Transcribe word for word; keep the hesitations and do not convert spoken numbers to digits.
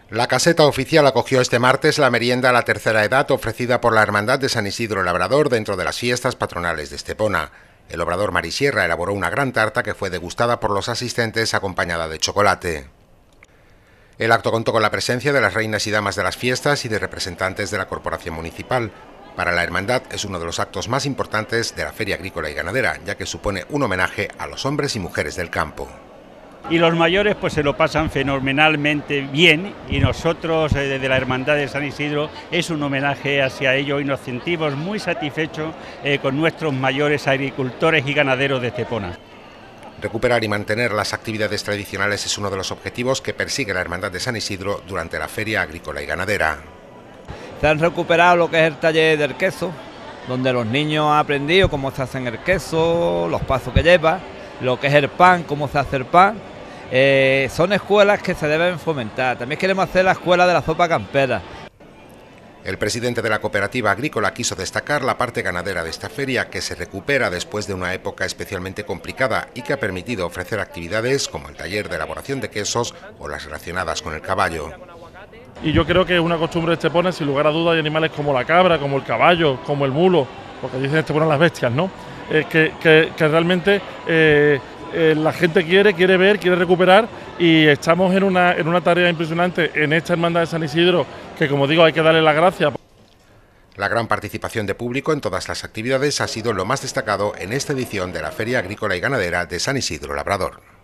La caseta oficial acogió este martes la merienda a la tercera edad ofrecida por la Hermandad de San Isidro Labrador dentro de las fiestas patronales de Estepona. El obrador Marisierra elaboró una gran tarta que fue degustada por los asistentes acompañada de chocolate. El acto contó con la presencia de las reinas y damas de las fiestas y de representantes de la corporación municipal. Para la hermandad es uno de los actos más importantes de la Feria Agrícola y Ganadera, ya que supone un homenaje a los hombres y mujeres del campo. Y los mayores pues se lo pasan fenomenalmente bien, y nosotros eh, desde la Hermandad de San Isidro es un homenaje hacia ellos y nos sentimos muy satisfechos eh, con nuestros mayores agricultores y ganaderos de Estepona. Recuperar y mantener las actividades tradicionales es uno de los objetivos que persigue la Hermandad de San Isidro durante la Feria Agrícola y Ganadera. Se han recuperado lo que es el taller del queso, donde los niños han aprendido cómo se hace el queso, los pasos que lleva, lo que es el pan, cómo se hace el pan. Eh, son escuelas que se deben fomentar. También queremos hacer la escuela de la sopa campera. El presidente de la cooperativa agrícola quiso destacar la parte ganadera de esta feria, que se recupera después de una época especialmente complicada y que ha permitido ofrecer actividades como el taller de elaboración de quesos o las relacionadas con el caballo. Y yo creo que es una costumbre de Estepona, sin lugar a dudas, hay animales como la cabra, como el caballo, como el mulo, porque dicen Estepona las bestias, ¿no? Eh, que, que, que realmente eh, eh, la gente quiere, quiere ver, quiere recuperar, y estamos en una, en una tarea impresionante en esta Hermandad de San Isidro, que como digo hay que darle las gracias. La gran participación de público en todas las actividades ha sido lo más destacado en esta edición de la Feria Agrícola y Ganadera de San Isidro Labrador.